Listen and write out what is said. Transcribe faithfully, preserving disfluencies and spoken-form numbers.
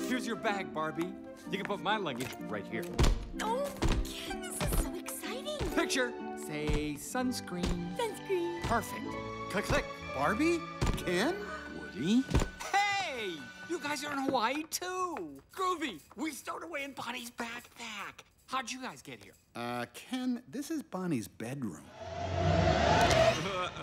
Here's your bag, Barbie. You can put my luggage right here. Oh, Ken, this is so exciting. Picture. Say sunscreen. Sunscreen. Perfect. Click, click. Barbie? Ken? Woody? Hey! You guys are in Hawaii, too. Groovy. We stowed away in Bonnie's backpack. How'd you guys get here? Uh, Ken, this is Bonnie's bedroom. Uh,